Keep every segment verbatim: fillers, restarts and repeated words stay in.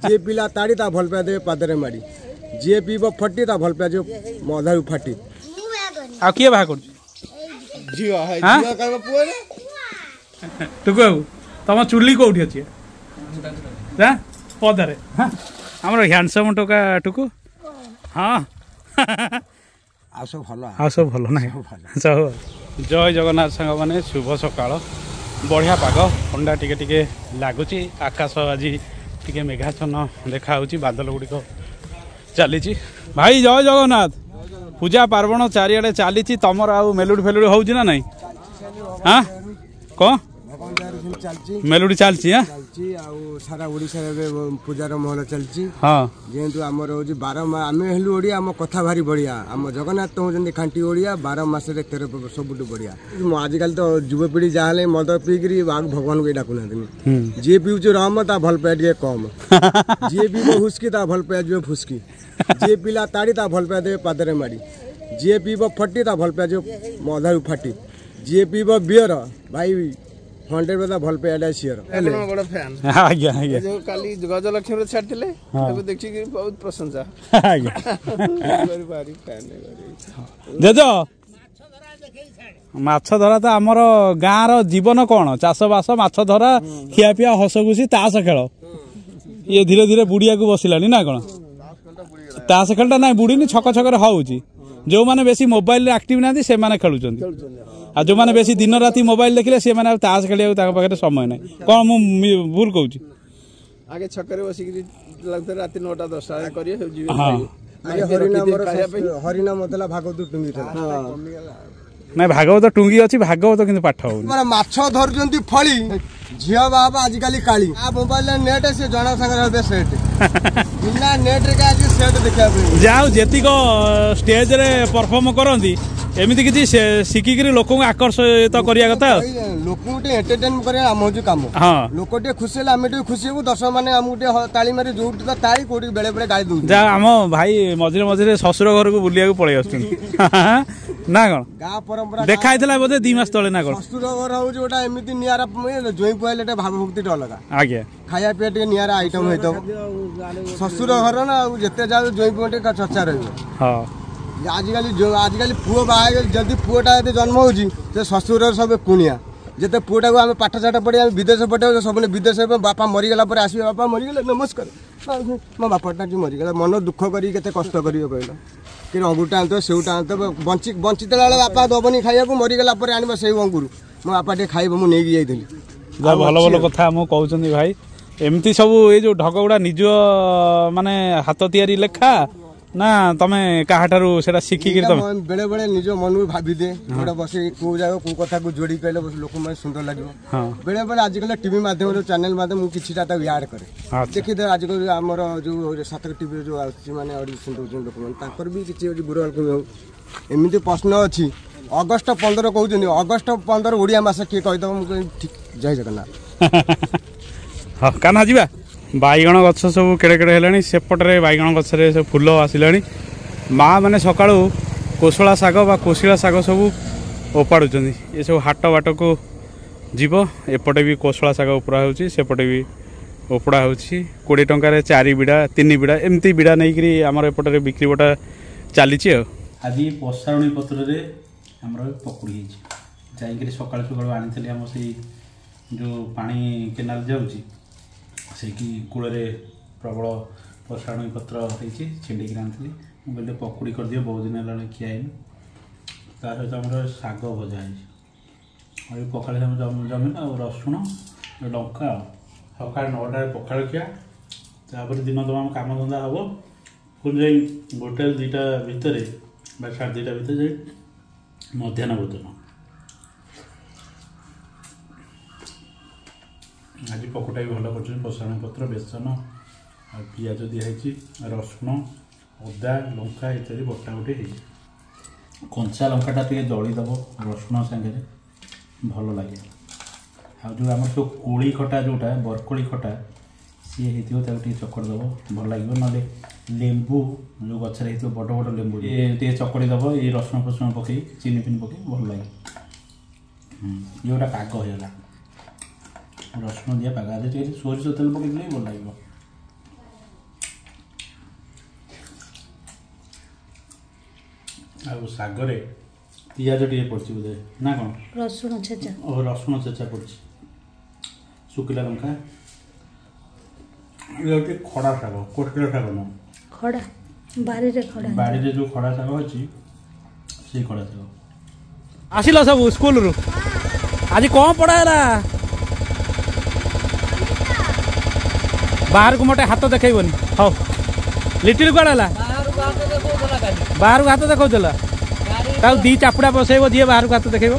जी पिला ताड़ी ता भल पाए दे पादरे माड़ी जी पीब फटी ता भल पाए जो मधारू फाटी आ किए बाहा कर झियो है झियो कहबो पुओ रे टुकु तुम चुली कौटी अच्छे हां पदरे हां हमर हैंडसम टोका टुकु हां आ सब भलो आ सब भलो ना सब जय जगन्नाथ संग माने शुभ सकाळ बढ़िया पाग ठंडा टिके टिके लगुच आकाश आज टिके मेघाच्छन्न देखा बादल गुड़िक चली भाई जय जगन्नाथ पूजा पार्वण चारिड़े चली तुम मेलुडी फेलुडी हो ना नहीं हाँ कौन मेलोडी चलची हां चलची आ सारा ओडिसा रे पूजार महल चलची हां जेंतु हमर होजी बारह मास आमे हेलु ओडिया हम कथा भारी बढ़िया हम जगन्नाथ हो जंदी खांटी ओडिया बारह मास रे तेरह सबुटु बढ़िया आज काल तो युवपीढ़ी जाहले मद पीकरी भगवान को डाकु ना जे पीउछ रहम ता भल पाए के कम जे पीब हुस्की ता भल पाए जो फुस्की जे पिला ताड़ी ता भल पाए दे पादरे माड़ी जे पीब फटी ता भल पाए जो मधारू फाटी जे पीब बियर भाई हंड्रेड बता भल पे एडा सियर अपन बड़ फैन आज्ञा आज्ञा जो काली गजलक्ष्मी रे छाड़तिले ताको देखि कि बहुत प्रशंसा आज्ञा बड़ी भारी फैन है देजो माछ धरा तो आमर गाँ रो जीवन कौन चाष बास माछ धरा खिया पिया हस खुशी ताश खेल ये धीरे धीरे बुढ़िया को बसिलानी ना कौन ताश खेलटा ना बुढ़ी छक छक हूँ जो मैंने बेसी मोबाइल एक्टिव ना से खेलुंट आ जो मैंने बेसी दिन राति मोबाइल देखले से माने ताश खेलिया पाखे समय ना कौन मु भूल कहूँ आगे छकरे बसिक लगता रात नौटा दस करिए हाँ हरिनाम मतलब भागवत टुंगी ना भागवत टुंगी अच्छी भागवत कि पाठ हो माछ धरुचंती फली झियो बाबा आजिकल काली आ मोबाइल नेट से जना संगे सेट बिना नेट रे का सेट देखा जाओ जेतिक स्टेज रे परफॉर्म करंती एमती किसी शिखिक लोक आकर्षित करिया कथा लोक एंटरटेन करिया हम होजु काम हां लोक टे खुशी हेला हम टे खुशी हो दर्शक माने हम टे ताली मारी जोट त ताली कोडी बेले बेले गाली दउ जा हम भाई मझिरे मझिरे ससुर घर को बुलिया को पळै आछन ना कोन गा परंपरा देखाइतला बोधे दो मास तळे ना कोन ससुर घर हो जोटा एमिति नियारा जोई पहिले टे भाव भक्ति अलगा आगे खाया पे टे नियारा आइटम हेतो ससुर घर ना जते जा जोई पटे का चर्चा रहयो हां आजिकल जो आजिकल पुओ बाहा जदि पुओटा जन्म होची से ससुर सब कुणिया जते पुओटा को हम पाठ साठ पढ़ी विदेश पठाऊ सब विदेश बापा मरीगला पर आस बापा मरीगले नमस्कार मो बापाटा कि मरीगला मन दुख करी केते कष्ट करियो कहलो कि अंगूरटा आनतो सेउटा आनतो बंची बंचित बेले बापा दबनी खाइया को मरीगला पर आनिबो सेउ अंगूर मो बापा टे खाइबो मु नेगी जाइथिली जा भलो भलो कथा मो कहउचंदी भाई एमती सब ए जो ढगगुड़ा निज माने हाथ तैयारी लेखा ना तमे काहाठारू सेटा सिखि कि तमे बेले बेले निज मन भाबी दे गोटा बसे को जाय को कथा को जोड़ी कहले लोक मन सुंदर लागो हां बेले बेले आजिकल टीवी माध्यम रो चैनल माध्यम मु किछिटा ता याद करे देखि दे आजिकल हमर जो सातक टीवी जो आछि माने ऑडिशन दउछन लोक मन ताकर भी किछि बुरल को एमिते प्रश्न अछि अगस्त पंद्रह कहउछन अगस्त पंद्रह ओडिया मास के कहि दम ठीक जय जगन्नाथ हां काना जिबा बैगण गछ सब केड़े केड़े हेलानी सेपटे बैगण गछरे सब फूल आसिलानी माँ मैंने सका कोशला शाग बा कोशिला शाग सब ओपाड़ुचंदी ये सब हाट बाट को जीव एपटे भी कोशला शाग उपरा होची सेपटे भी ओपड़ा होची कोड़े टंकार चारि बिड़ा तीन बिड़ा एमती बिड़ा नहीं करी आमर एपटे बिक्री बटा चली आज पसारुणी पत्र रे हमर पकुड़ी जाइकरी सकाळ सकाळ आनी हम से जो पानी केनाल जाउची से कि कूल प्रबल पसारुणी पत्र होती छिंडिकी आनी मुझे पकुड़ी कर दियो बहुत दिन है खियाइन तार सहित आम शाग भजा है पखाड़ जमीन आ रसुण लंका सका नौटा पखाड़ खिया तापर दिन तमाम कम धंदा हम पुणी जा गोटे दुईटा भितर साढ़े दुईटा भितर जा मध्याह्न भोजन आज पकुटा भी भल कर पसारुणी पत्र बेसन आ पिज दिखाई रसुण अदा लंका इत्यादि बटा बटी है कंचा लंकाटा टे जलीदेव रसुण सागे भल लगे आ जो आम सब कोड़ी खटा जोटा बरकोड़ी खटा सी होता चकड़ी देव भल लगे ना लेंबू जो गचर हो बड़ बड़ लेंबू ये चकड़ी देव ये रसुण फसुण पकई चीनी फिनी पकई भल लगे जोटा पाग होगा रसुण दिया पाग सोरिष तेल पकई भल लगे ଆଉ ଶାଗରେ ପିଆଜ ଟିକେ ପଡ଼ିଛି ବୋଧେ ନା କ'ଣ ରସୁଣ ଛେଚା ଓ ରସୁଣ ଛେଚା ପଡ଼ିଛି ଶୁଖିଲା ଲଙ୍କା ଗୋଟେ ଖଡ଼ା ଶାଗ କୋଟକିଲା ଶାଗ ନୁହଁ ଖଡ଼ା ବାରିରେ ଖଡ଼ା ବାଡ଼ିରେ ଯେଉଁ ଖଡ଼ା ଶାଗ ଅଛି ସେଇ ଖଡ଼ା ଶାଗ ଆସିଲ ସବୁ ସ୍କୁଲରୁ ଆଜି କ'ଣ ପଢ଼ା ହେଲା ବାହାରକୁ ମୋଟେ ହାତ ଦେଖେଇବନି ହଉ ଲିଟିଲ କୁଆଡ଼େ ହେଲା ବାହାରକୁ ହାତ ଦେଖାଉଥିଲା ତାକୁ ଦି ଚାପୁଡ଼ା ବସେଇବ ଯିଏ ବାହାରକୁ ହାତ ଦେଖେଇବ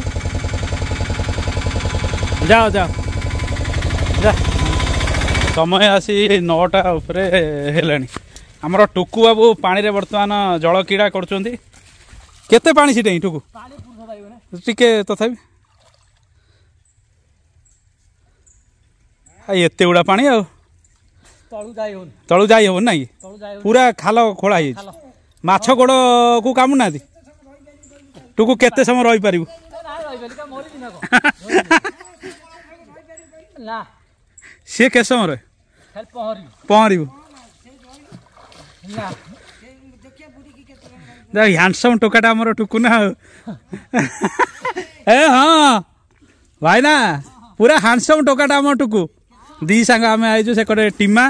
ଯାଅ ଯାଅ ଯା ସମୟ ଆସି ନଅଟା ଉପରେ ହେଲାଣି ଆମର ଟୁକୁ ବାବୁ ପାଣିରେ ବର୍ତ୍ତମାନ ଜଳ କ୍ରୀଡ଼ା କରୁଛନ୍ତି କେତେ ପାଣି ସେଠି ଟୁକୁ ଟିକେ ତଥାପି ଏତେ ଗୁଡ଼ା ପାଣି ଆଉ ତଳୁ ଯାଇ ହବନି ନାଇଁ ପୁରା ଖାଲ ଖୋଳା ହେଇଯାଇଛି ମାଛ ଗୋଡ଼କୁ କାମୁନାହାନ୍ତି ଟୁକୁ କେତେ ସମୟ ରହିପାରିବୁ ସିଏ କେତେ ସମୟ ରହେ ପହଁରିବୁ ହ୍ୟାଣ୍ଡସମ୍ ଟୋକାଟା ଆମର ଟୁକୁ ନା ଆଉ ଏ ହଁ ଭାଇନା ପୁରା ହ୍ୟାଣ୍ଡସମ୍ ଟୋକାଟା ଆମର ଟୁକୁ ଦି ସାଙ୍ଗ ଆମେ ଆଇଛୁ ସେ କରେ ଟିମା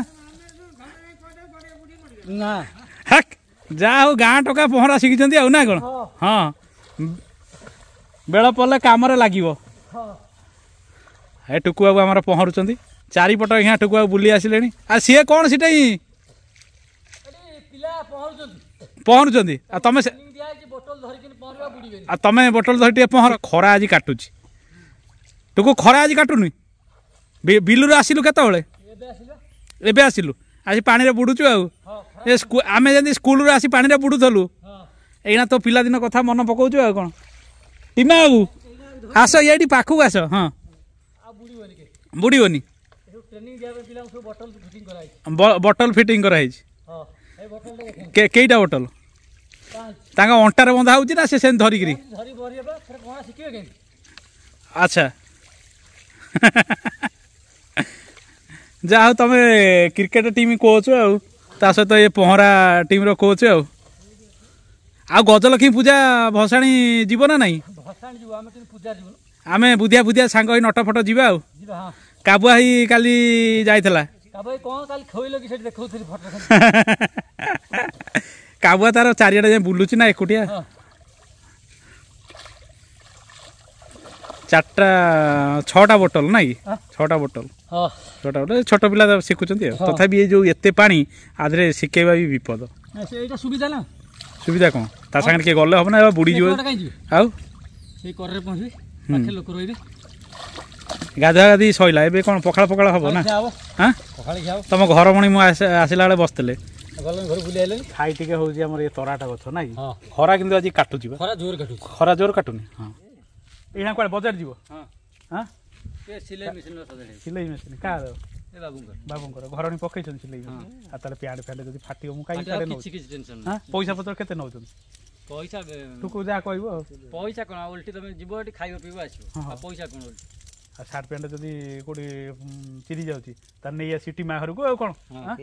ଯାହା ହଉ ଗାଁ ଟୋକା ପହଁରା ଶିଖିଛନ୍ତି ଆଉ ନା କ'ଣ ହଁ ବେଳ ପଡ଼ିଲେ କାମରେ ଲାଗିବ ଏ ଟୁକୁ ବାବୁ ଆମର ପହଁରୁଛନ୍ତି ଚାରିପଟ ଆଜ୍ଞା ଟୁକୁ ବାବୁ ବୁଲି ଆସିଲେଣି ଆଉ ସିଏ କ'ଣ ସେଟା ହିଁ ପହଁରୁଛନ୍ତି ଆଉ ତମେ ଆଉ ତମେ ବୋଟଲ ଧରି ଟିକେ ପହଁର ଖରା ଆଜି କାଟୁଛି ଟୁକୁ ଖରା ଆଜି କାଟୁନି ବିଲରୁ ଆସିଲୁ କେତେବେଳେ ଏବେ ଆସିଲୁ ଆଜି ପାଣିରେ ବୁଡ଼ୁଛୁ ଆଉ ଆମେ ଯେମିତି ସ୍କୁଲରୁ ଆସି ପାଣିରେ ବୁଡ଼ୁଥିଲୁ ଏଇନା ତୋ ପିଲାଦିନ କଥା ମନେ ପକାଉଛୁ ଆଉ କ'ଣ ଟିମା ବାବୁ ଆସ ଏଇଠି ପାଖକୁ ଆସ ହଁ ବୁଡ଼ିବନି ବଟଲ ଫିଟିଂ କରାହେଇଛି କେଇଟା ବୋଟଲ ତାଙ୍କ ଅଣ୍ଟାରେ ବନ୍ଧା ହେଉଛି ନା ସେ ସେମିତି ଧରିକିରି ଆଚ୍ଛା ଯାହା ହଉ ତମେ କ୍ରିକେଟ ଟିମ୍ କୋଚ୍ ଆଉ ତା ସହିତ ଏ ପହଁରା ଟିମ୍ର କୋଚ୍ ଆଉ ଆଉ ଗଜଲକ୍ଷ୍ମୀ ପୂଜା ଭସାଣି ଯିବ ନା ନାଇଁ ଆମେ ବୁଧିଆ ବୁଧିଆ ସାଙ୍ଗ ହେଇ ନଟ ଫଟ ଯିବା ଆଉ କାବୁଆ ହେଇ କାଲି ଯାଇଥିଲା କାବୁଆ ତାର ଚାରିଆଡ଼େ ଯାଇ ବୁଲୁଛି ନା ଏକୁଟିଆ ଚାରିଟା ଛଅଟା ବୋଟଲ ନାଇଁ ଛଅଟା ବୋଟଲ ଛଅଟା ବୋଟଲ ଛୋଟ ପିଲା ଶିଖୁଛନ୍ତି ଆଉ ତଥାପି ଏଇ ଯୋଉ ଏତେ ପାଣି ଆଧରେ ଶିଖେଇବା ବି ବିପଦ ସୁବିଧା କ'ଣ ତା ସାଙ୍ଗରେ କିଏ ଗଲେ ହବ ନା ବୁଡ଼ିଯିବ ଆଉ ଗାଧୁଆ ଗାଧି ସଇଲା ଏବେ କ'ଣ ପଖାଳ ପଖାଳ ହବ ନା ହଁ ତମ ଘର ଭଣି ମୁଁ ଆସିଲା ବେଳେ ବସିଥିଲେ ଖାଇ ଟିକେ ହଉଛି ଆମର ଏ ତରାଟା ଗଛ ନାଇଁ ଖରା କିନ୍ତୁ ଆଜି କାଟୁଛି ଖରା ଜୋର କାଟୁନି ହଁ ଏଇନା କୁଆଡ଼େ ବଜାର ଯିବ ସିଲେଇ ମେସିନ୍ କାହାର ବାବୁଙ୍କର ଘରଣୀ ପକେଇଛନ୍ତି ସିଲେଇ ମେସିନ୍ ଆଉ ତାହେଲେ ପ୍ୟାଣ୍ଟ ଫ୍ୟାଣ୍ଟ ଯଦି ଫାଟିବ ମୁଁ କାହିଁକି ପଇସା ପତ୍ର କେତେ ନେଉଛନ୍ତି ପଇସା ତୁକୁ ଯାହା କହିବ ଆଉ ପଇସା କ'ଣ ଓଲଟି ତମେ ଯିବ ଏଠି ଖାଇବା ପିଇବା ଆସିବ ପଇସା କ'ଣ ଓଲଟି ଆଉ ସାର୍ଟ ପ୍ୟାଣ୍ଟ ଯଦି କୋଉଠି ଚିରି ଯାଉଛି ତାହେଲେ ନେଇ ଆସି ଟିମା ଘରକୁ ଆଉ କ'ଣ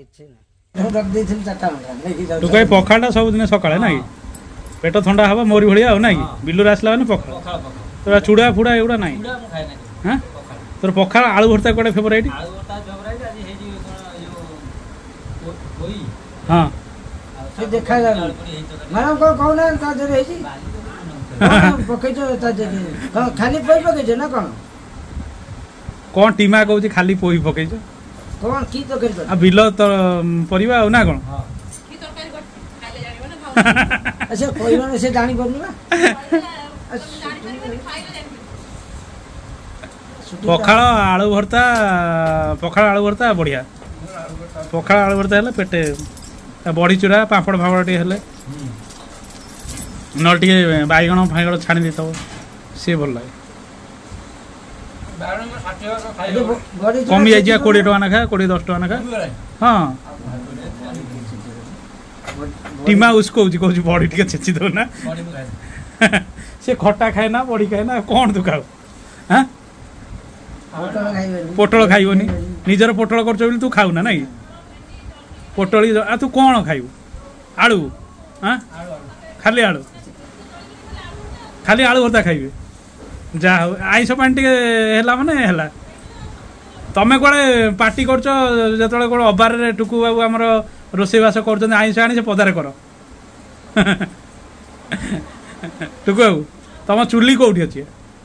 ତୁ କହି ପଖାଳଟା ସବୁଦିନ ସକାଳେ ନାଇଁ ପେଟ ଥଣ୍ଡା ହବ ମୋରି ଭଳିଆ ଆଉ ନାଇଁ ବିଲୁରୁ ଆସିଲା ମାନେ ପଖାଳ তোরা চুড়া ফুড়া এগুলা নাই হ্যাঁ তোর পখাল আলু ভর্তা কোটা ফেভারিট হ্যাঁ সে দেখা যাবে ম্যাডাম কোন কোন তা ধরে হেছি পকেইছো তা ধরে খালি পই পকেইছো না কোন কোন টিমা কହୁଛି খালি পই পকেইছো কোন কি তরকারি আ বিল তো পরিবা আর না কোন কি তরকারি খাইলে জানিব না খাও আচ্ছা কইলো না সে জানি পারনি না পখাল আলু ভর্তা পখাল আলু ভর্তা বঢ়িয়া পখাল আলু ভর্তা হেলে পেটে বড়ি চূড়া পাপড় ফাপড় টিকে হেলে নল টিকে বাইগণ ফাইগণ ছাଣି ଦେଇଥିବ ସିଏ ଭଲ ଲାଗେ କମି ଯାଇଛି କୋଡ଼ିଏ ଟଙ୍କା ଲେଖା କୋଡ଼ିଏ ଦଶ ଟଙ୍କା ଲେଖା ହଁ ଟିମା ଉସ୍କଉଛି କହୁଛି ବଡ଼ି ଟିକେ ଛେଚି ଦଉ ନା ସେ ଖଟା ଖାଏ ନା ବଡ଼ି ଖାଏ ନା କ'ଣ ତୁ ଖାଉ ହଁ ପୋଟଳ ଖାଇବନି ନିଜର ପୋଟଳ କରୁଛ ବୋଲି ତୁ ଖାଉ ନା ନାଇଁ ପୋଟଳ ଆଉ ତୁ କ'ଣ ଖାଇବୁ ଆଳୁ ହଁ ଖାଲି ଆଳୁ खाली आलू भर्ता खाइबे जा हो आइंस पानी टे है माने है तमें कड़े पार्टी कर जो कौन अबार टुकु बाबू आम रोसईवास कर आइंस आनी से पदारे कर टुकु बाबू तुम चुली कौटी अच्छी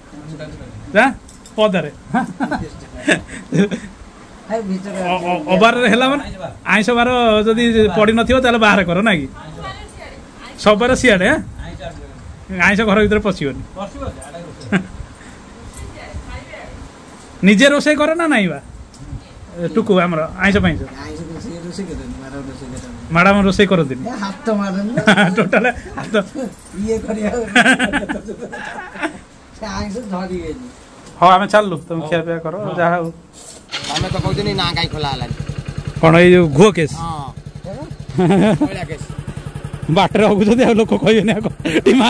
पदारे अबार है माने आइंस बार जदि पड़ी न बाहर कर ना कि सब बार सियाड़े आइंस घर भर पशिबनी निजे रोसे करे ना नहीं बा टुकु आमर आइंस पाइंस मैडम रोसे करती हाथ मारन टोटाल हाथ ये करिया से आइंस धरी गेली हाँ आम चलु तुम खिया पिया कर जहाँ हो आमे तो कहते ना काई खोला हला कौन ये घुओ केस हां कोइला केस बाटर हगुଛନ୍ତି लोक कहबे टीमा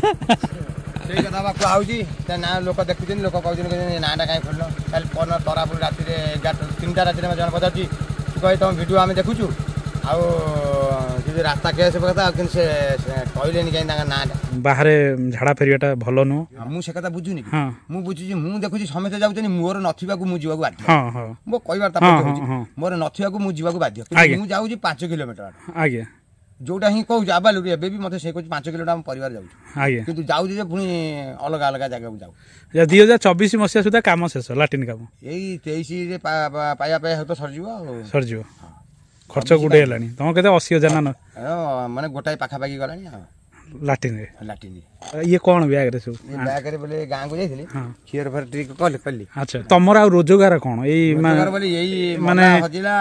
ସେଇ କଥା ବା କୁହାଉଛି ତା ନା ଲୋକ ଦେଖୁଛନ୍ତି ଲୋକ କହୁଛନ୍ତି ନାଁଟା କାହିଁ ଖୋଲିଲ କାଲି ପରଦିନ ତରାପୁର ରାତିରେ ଏଗାରଟା ତିନିଟା ରାତିରେ ଜଣେ ପଚାରୁଛି ତୁ କହି ତମ ଭିଡ଼ିଓ ଆମେ ଦେଖୁଛୁ ଆଉ ଯଦି ରାସ୍ତା କେସ୍ କଥା ଆଉ କିନ୍ତୁ ସେ କହିଲେନି କାହିଁ ତାଙ୍କ ନାଁଟା ବାହାରେ ଝାଡ଼ା ଫେରିବାଟା ଭଲ ନୁହଁ ମୁଁ ସେ କଥା ବୁଝୁନି ମୁଁ ବୁଝୁଛି ମୁଁ ଦେଖୁଛି ସମସ୍ତେ ଯାଉଛନ୍ତି ମୋର ନଥିବାକୁ ମୁଁ ଯିବାକୁ ବାଧ୍ୟ ମୋ କହିବାର ତାପତ୍ୟ ହେଉଛି ମୋର ନଥିବାକୁ ମୁଁ ଯିବାକୁ ବାଧ୍ୟ ମୁଁ ଯାଉଛି ପାଞ୍ଚ କିଲୋମିଟର ଆଜ୍ଞା जोटा ही कहूँ आबालू एबे भी मत से पांच किलोमीटर आम परिवार जाऊँ कि जाऊँ पुणी अलग अलग जगह को जाऊ दुई हजार चौबीस मसीहा सुधा काम शेष लाट्रिन काम यही तेईस पाया पाया तो सरज सरज खर्च गुटे है तुम के अशी हजार ना माने गोटाए पाखापाखि गलानी लाट्रिन लाट्रिन ये कौन बैग रे सब बैग रे बोले गाँ को जाइथिली खीर फर ट्रिक कल कली अच्छा तमर आ रोजगार कौन एई रोजगार बोले यही माने हजिला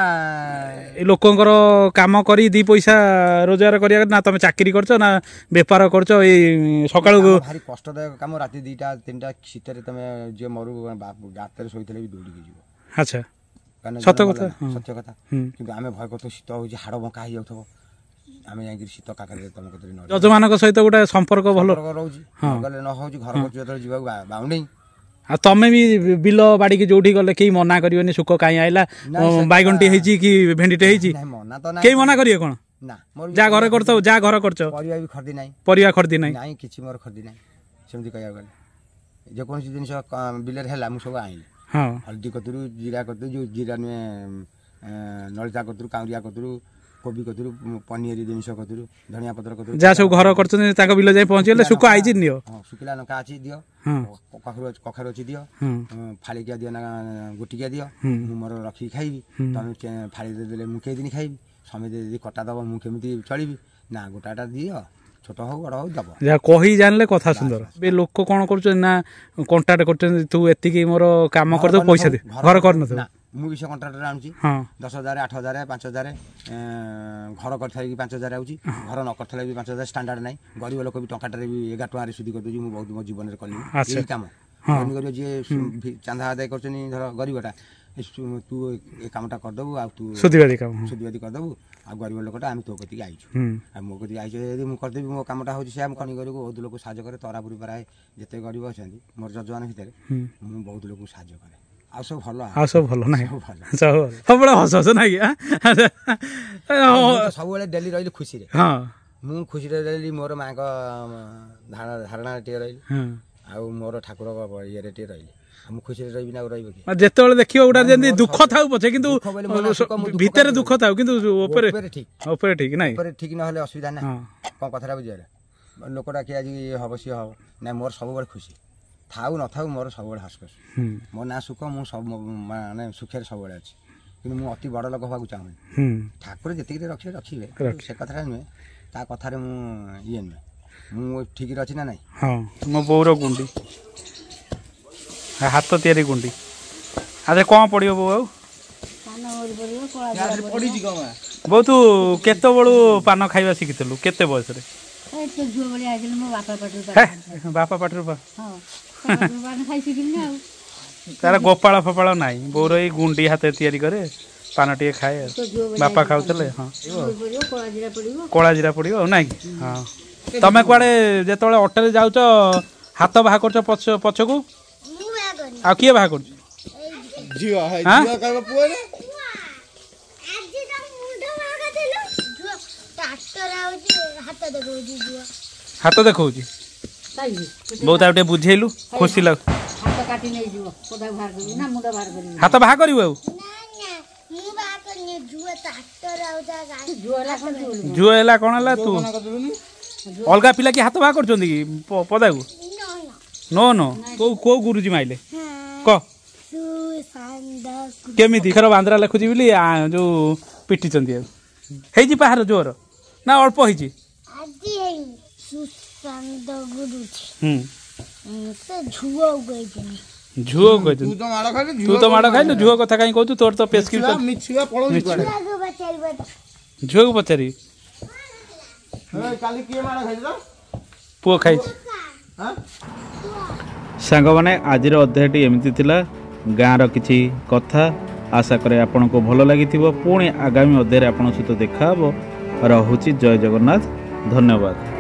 ए लोकंकर काम करी दी पैसा रोजगार करिया ना तमे चाकरी करछो ना व्यापार करछो ए सकाळु भारी कष्टदायक काम राती दुईटा तीनटा शीतरे तमे जे मरु गातरे सोइतले भी दौड़ी के जीवो अच्छा सत्य कथा सत्य कथा किंतु आमे भय करतो शीत हो हाड़ बंका हो जाउथबो आमे जाई शीत काकरे तुम कतरी न जजमान सहित गोटे संपर्क भल रोजी गले न होजी घर कर जतरे जीवा बाउंडे आ तमे भी बिल बाड़ी के जोठी गले केही मना करियोनी सुख काई आइला बाइगंटी हेची कि भेंडीटे हेची नहीं मना तो ना केही मना करियो कोन ना जा घर करतो जा घर करछो परिया भी खर्दी नाही परिया खर्दी नाही नाही किछि मोर खर्दी नाही सेमति कहया गले जे कोन जिनिस बिलर हैला मु सब आइले हां हल्दी कतरू जीरा कतरू जो जीरा में नलता कतरू काउरिया कतरू कोबी कतरू पनीर जिनिस कतरू धनिया पत्र कतरू जा सब घर करछन ताको बिल जाय पहुंचले सुको आइछि नियो हां सुकिला नका आछि दियो कखरो कखरो अछि दियो फाली के दियो ना गुटी के दियो मु मोर रखी खाइबी तमे फाली दे देले मु के दिन खाइबी समेत यदि कटा दब मु केमिति चलिबी ना गोटाटा दियो छोट हो बड़ हो दब जा कहि जानले कथा सुंदर बे लोक कोन करछन ना कांटेक्ट करछन तू एतिकी मोर काम कर दो पैसा दे घर कर न मु विषय कॉन्ट्रैक्टर आउची दस हजार आठ हजार पांच हजार घर कर पांच हजार आउची घर न कर भी पांच हजार स्टैंडर्ड नहीं गरीब लोक भी टंकाटे भी एगार टଙ୍କା सुधी कर दू बहुत मो जीवन कली काम गरीब जी चांदा आदाय कर धर गरीबटा तू ए कामटा कर दबु आ तू सुधीवादी काम सुधीवादी कर दबु आ गरीब लोकटा आम तो कति आइछु आ मो कति आइछु यदि मु कर देबी मो कामटा होची से हम कनी गरी को बहुत लोक साहाय्य करे तरापुरी पराय जते गरीब अछंती मोर जजवान भितर मु बहुत लोक साहाय्य करे आ सब भलो आ सब भलो नै सब सब हस हस नै सब बेले डेली रहिली खुशी रे हां मु खुशी रे रहिली मोर मां को धारणा टे रहिली आ मोर ठाकुर को ये रे टे रहिली हम खुशी रे रहिबी ना रहिबो कि जेते बेले देखियो उडा जेंदी दुख थाउ पछे किंतु भीतर दुख थाउ किंतु ऊपर ठीक ऊपर ठीक नै ऊपर ठीक न हले असुविधा ना कोन कथरा बुझिया लोकटा कि आज हबसी हो ना मोर सब बेले खुशी थाउ न थाउ मोर सब बेले हसकस मो ना सुख मु सब माने सुखेर सब बेले अछि कि मु अति बड़ लोक होबाकू चाहू ठाकुर जति रखिबे रखिबे से कथा नुहे ता कथा रे मु ये नुहे मु ठीक रे अछि ना नै हां मो बोर गुंडी हाथ तैयारी गुंडी अरे कौन पड़ियो बो बो तू केते बड़ू पान खाइबा शिखितलु केते बयस रे बापा पाटर तार गोपाल फपाल नाई बोर ये गुंडी हाथ तैयारी करे पान टे खाए बापा खाऊले हाँ कला जीरा पड़ो ना कि हाँ तमें कड़े जो अटो जाऊच हाथ बाहा कर पछ को आ किए बाहा कर हाथ देखा ବହୁତ ଆଉ ଟିକେ ବୁଝେଇଲୁ ଖୁସି ଲାଗୁ ହାତ କାଟି ନେଇଯିବ ପଦା ବାହାର କରିବି ନା ମୁଣ୍ଡ ବାହାର କରିବି ହାତ ବାହା କରିବୁ ଆଉ ଝୁଅ ହେଲା କ'ଣ ହେଲା ତୁ ଅଲଗା ପିଲା କି ହାତ ବାହା କରୁଛନ୍ତି କି ପଦାକୁ नो नो को को गुरुजी माइले क केमिति खर बांद्रा लिखुची बोली जो पिटी चंदी हे जी बाहर जोर ना अल्प होई आदि है सुसंद गुरुजी हम से झुओ गइजनी झुओ गइजनी तू तो माडो खाइ तू तो माडो खाइ झुओ कथा काई कहू तोर तो प्रेस्क्रिप्शन मिछुआ पळो पड़े झुओ को पचारी हे काली के माडो खाइ तो पुओ खाइ हां सांग माने आजिर अध्यायटी एमती थिला गाँर किछि कथा आशा करे आपन को भल लगी पुणी आगामी अध्याय आपन सहित देखा रहुछि जय जगन्नाथ धन्यवाद।